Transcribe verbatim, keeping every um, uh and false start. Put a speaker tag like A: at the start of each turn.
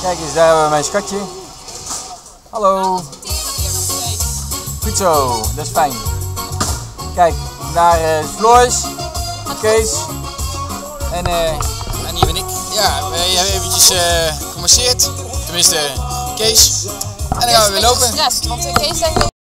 A: Kijk eens, daar hebben we mijn schatje. Hallo. Goed zo, dat is fijn. Kijk, daar uh, is Floris, Kees en, uh, en hier ben ik. Ja, we hebben eventjes uh, gemasseerd, tenminste Kees. En dan gaan we weer lopen.
B: Stress, want Kees denkt